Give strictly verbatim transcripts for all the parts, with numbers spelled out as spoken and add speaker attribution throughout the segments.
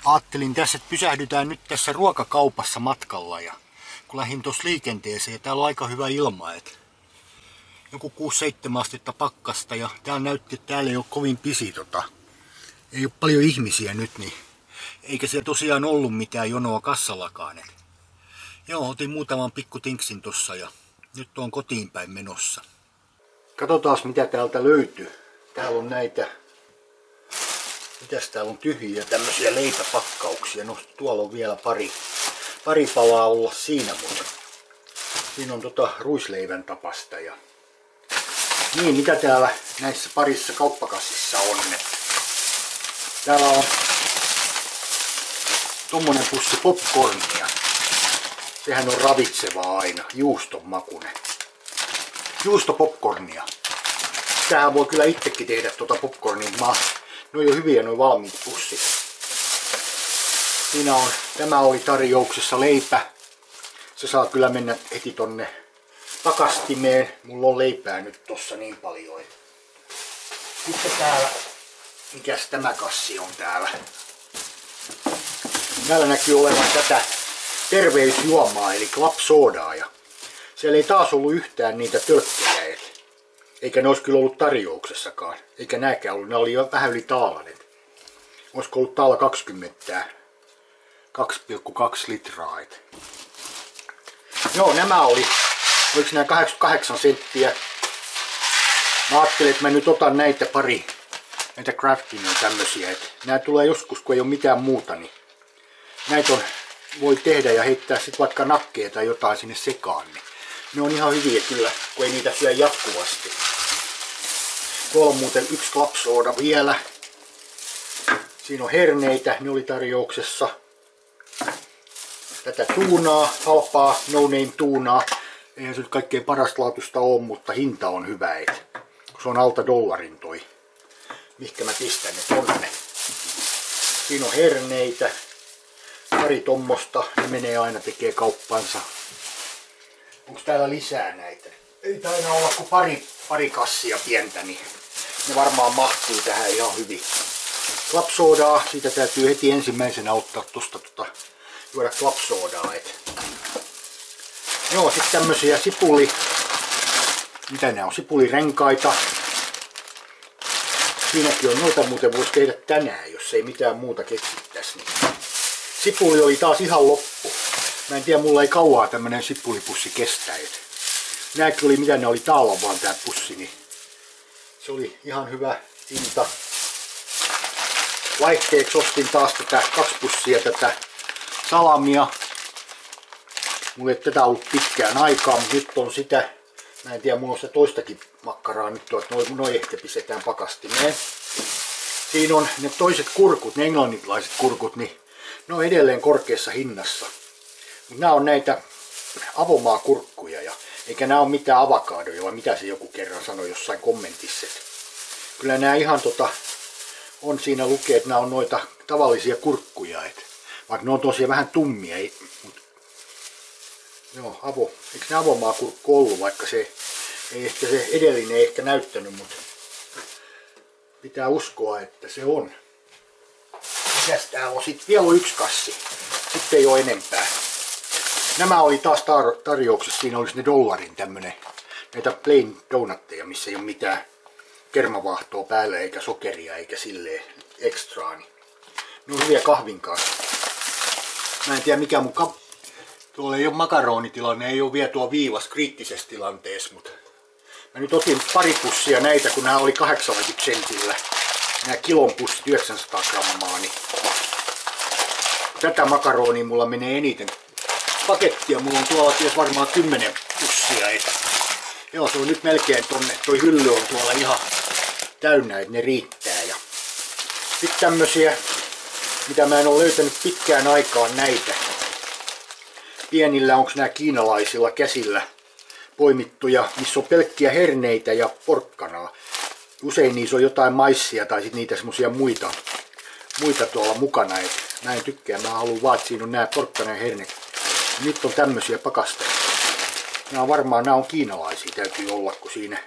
Speaker 1: Ajattelin tässä, että pysähdytään nyt tässä ruokakaupassa matkalla ja kun lähdin tuossa liikenteeseen ja täällä on aika hyvä ilma, että joku kuusi seitsemän astetta pakkasta ja täällä näytti, että täällä ei ole kovin pisi tota. Ei ole paljon ihmisiä nyt, niin eikä siellä tosiaan ollut mitään jonoa kassallakaan. Et joo, otin muutaman pikku tinksin tossa ja nyt on kotiin päin menossa. Katsotaan mitä täältä löytyy. Täällä on näitä, mitäs täällä on, tyhjiä tämmöisiä leipäpakkauksia. No tuolla on vielä pari, pari palaa olla siinä, mutta siinä on tota ruisleivän tapasta. Ja niin, mitä täällä näissä parissa kauppakassissa on? Täällä on tommonen pussi popcornia. Sehän on ravitsevaa aina, juuston makuinen. Juustopopcornia. Tähän voi kyllä itsekin tehdä tuota popcornia. Mä, ne on jo hyviä noin valmiit pussit. Siinä on, tämä oli tarjouksessa leipä. Se saa kyllä mennä heti tonne pakastimeen. Mulla on leipää nyt tossa niin paljon. Sitten täällä, mikäs tämä kassi on täällä? Täällä näkyy olevan tätä terveysjuomaa eli club sodaa. Ja siellä ei taas ollut yhtään niitä tölkkejä. Eikä ne olisi kyllä ollut tarjouksessakaan. Eikä nääkään ollut. Ne oli jo vähän yli taalan. Olisiko ollut taala kaksikymmentä. kaksi pilkku kaksi litraa. Et. Joo, nämä oli. Oliko nämä kahdeksankymmentäkahdeksan senttiä. Mä ajattelin, että mä nyt otan näitä pari. Näitä crafting tämmösiä. Et nämä tulee joskus, kun ei ole mitään muuta. Niin näitä on, voi tehdä ja heittää sit vaikka nakkeja tai jotain sinne sekaan. Niin ne on ihan hyviä kyllä, kun ei niitä syö jatkuvasti. Tuolla on muuten yksi club soda vielä. Siinä on herneitä, ne oli tarjouksessa. Tätä tuunaa, halpaa no name tuunaa. Eihän se nyt kaikkein parastlaatuista ole, mutta hinta on hyvä. Et. Se on alta dollarin toi. Mihkä mä pistän ne tonne. Siinä on herneitä. Pari tommosta, ne menee aina tekee kauppansa. Onko täällä lisää näitä? Ei taina olla kuin pari, pari kassia pientä, niin ne varmaan mahtuu tähän ihan hyvin. Club sodaa, siitä täytyy heti ensimmäisenä ottaa tosta tota, juoda club sodaa. Et. Joo, sitten tämmösiä sipuli, mitä nää on, sipulirenkaita. Siinäkin on, noita muuten voisi tehdä tänään, jos ei mitään muuta keksittäisi. Niin. Sipuli oli taas ihan loppu. Mä en tiedä, mulla ei kauaa tämmönen sipulipussi kestää. Nääkin oli, mitä ne oli, taalan vaan tää pussi, niin se oli ihan hyvä hinta. Vaihteeksi ostin taas tätä kaksi pussia tätä salamia. Mulla ei tätä ollut pitkään aikaa, mutta nyt on sitä. Mä en tiedä, mulla on sitä toistakin makkaraa nyt, että noin noi ehkä pistetään pakastimeen. Siinä on ne toiset kurkut, ne englantilaiset kurkut, niin ne on edelleen korkeassa hinnassa. Mutta nämä on näitä avomaakurkkuja, ja eikä nämä ole mitään avokadoja, vai mitä se joku kerran sanoi jossain kommentissa. Kyllä nämä ihan tota, on siinä lukee, että nämä on noita tavallisia kurkkuja. Et, vaikka ne on tosiaan vähän tummia. Ei, mut, joo, avo, eikö ne avomaakurkku ollut, vaikka se ei ehkä se edellinen ei ehkä näyttänyt, mutta pitää uskoa, että se on. Mikäs täällä on? Sitten vielä on yksi kassi. Sitten ei ole enempää. Nämä oli taas tar tarjouksessa. Siinä olisi ne dollarin tämmönen. Näitä plain donutteja, missä ei ole mitään kermavaahtoa päällä, eikä sokeria, eikä silleen ekstraa. Niin ne on hyviä kahvin kanssa. Mä en tiedä mikä mun kap... Tuolla ei ole makaronitilanne, ei ole vielä tuo viivas kriittisessä tilanteessa, mutta mä nyt otin pari pussia näitä, kun nämä oli kahdeksankymmentä sentillä. Nämä kilon pussit yhdeksänsataa grammaa, niin tätä makaronia mulla menee eniten. Pakettia mulla on tuolla ties varmaan kymmenen pussia. Et. Joo, se on nyt melkein tonne, toi hylly on tuolla ihan täynnä, että ne riittää. Ja sitten tämmösiä, mitä mä en ole löytänyt pitkään aikaan näitä. Pienillä, onko nämä kiinalaisilla käsillä poimittuja, missä on pelkkiä herneitä ja porkkanaa. Usein niissä on jotain maissia tai sit niitä semmosia muita, muita tuolla mukana. Et mä en tykkää, mä haluan vaan, että siinä on nää porkkana ja herne. Nyt on tämmösiä pakasteita. Nämä on varmaan, nämä on kiinalaisia, täytyy olla, kun siinä...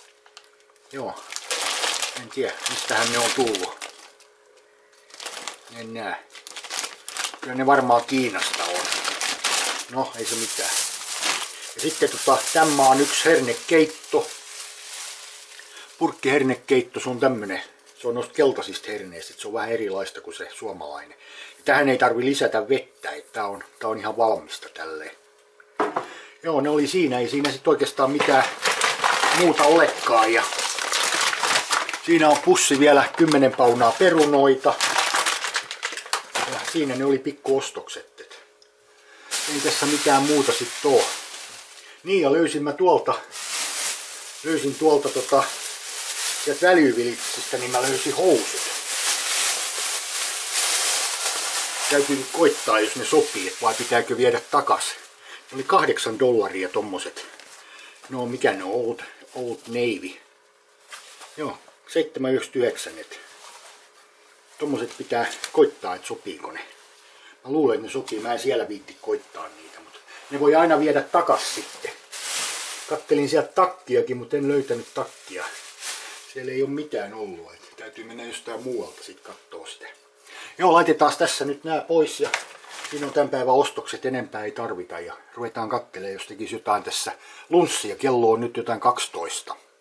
Speaker 1: Joo, en tiedä, mistähän ne on tullut. En näe. Kyllä ne varmaan Kiinasta on. No, ei se mitään. Ja sitten tota, tämä on yksi hernekeitto. Purkkihernekeitto, se on tämmönen. Se on noista keltaisista herneistä, se on vähän erilaista kuin se suomalainen. Ja tähän ei tarvi lisätä vettä, että tää on, tää on ihan valmista tälleen. Joo, ne oli siinä, ei siinä sit oikeastaan mitään muuta olekaan. Ja siinä on pussi vielä kymmenen paunaa perunoita. Ja siinä ne oli pikkuostokset. Ei tässä mitään muuta sitten oo. Niin, ja löysin mä tuolta, löysin tuolta tota, sieltä Välyvilitsistä, niin mä löysin housut. Täytyy nyt koittaa, jos ne sopii, että vai pitääkö viedä takas. Ne oli kahdeksan dollaria tommoset. No, mikä ne on? Old, Old Navy. Joo, seitsemän yhdeksänkymmentäyhdeksän. Et. Tommoset pitää koittaa, että sopiiko ne. Mä luulen, että ne sopii. Mä en siellä viitti koittaa niitä, mutta ne voi aina viedä takas sitten. Kattelin sieltä takkiakin, mutta en löytänyt takkia. Siellä ei ole mitään ollut. Että täytyy mennä jostain muualta sitten kattoo sitä. Joo, laitetaan tässä nyt nää pois ja siinä on tämän päivän ostokset, enempää ei tarvita ja ruvetaan kattelemaan, jos tekisi jotain tässä lunssia. Kello on nyt jotain kaksitoista.